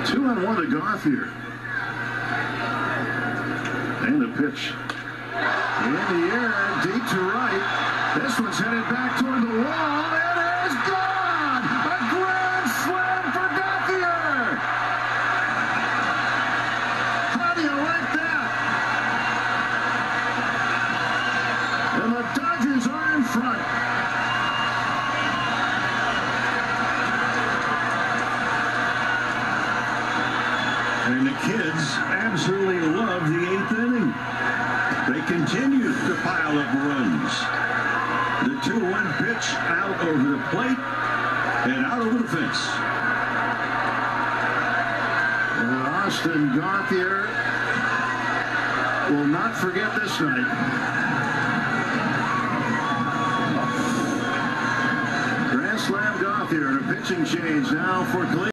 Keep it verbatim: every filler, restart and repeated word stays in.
Two on one to Gauthier. And the pitch. In the air, deep to right. This one's headed back toward the wall. It is gone! A grand slam for Gauthier! How do you like that? And the Dodgers are in front. And the kids absolutely love the eighth inning. They continue to pile up runs. The two one pitch out over the plate and out over the fence. And Austin Gauthier will not forget this night. Grand slam Gauthier and a pitching change now for Cleveland.